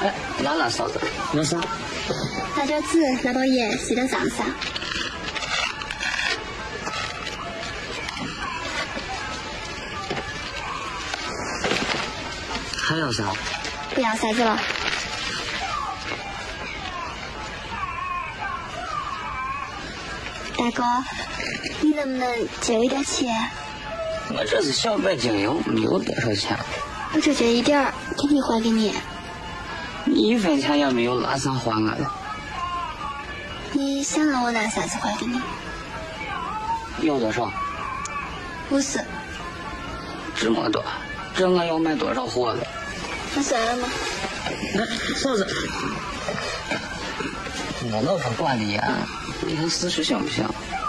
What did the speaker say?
哎，拿嫂子，拿啥？ 拿点纸，拿包盐，洗点上上。 还要啥？ 不要骰子了。大哥，你能不能借我一点钱？ 我这是小百姓，没有多少钱。 我就借一点儿，天天还给你。 你1分钱也没有，拿啥还我了？ 你想让我拿啥子还给你？ 要多少 50。 这么多，这我要买多少货了？ 那算了吗？ 哎，嫂子，我老婆管的严，你看试试行不行？